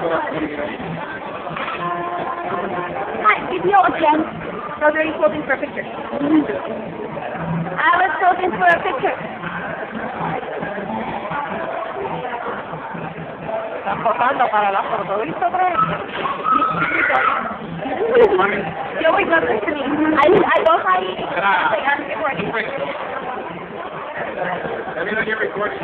Hi, video again. No, they're posing for a picture. I was posing for a picture. Están posando para las fotos, ¿viste otra vez? Yo voy a ver to me. I don't hide. Let me know you're recording.